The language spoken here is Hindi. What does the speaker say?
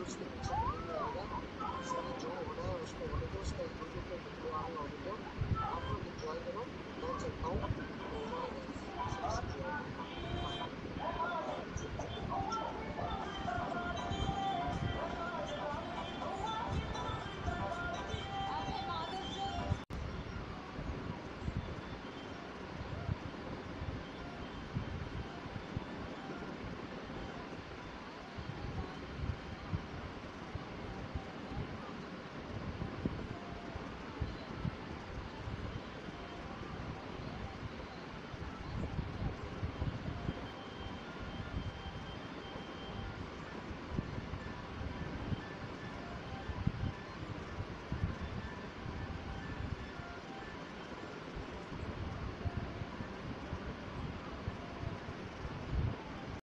उसके पीछे कुकिंग में रहेगा। इसलिए जो होना है उसको होने दो, उसका यूट्यूब पे वीडियो आ रहा है ऑडियो, आप लोग एंजॉय करो। मैं चलता हूँ।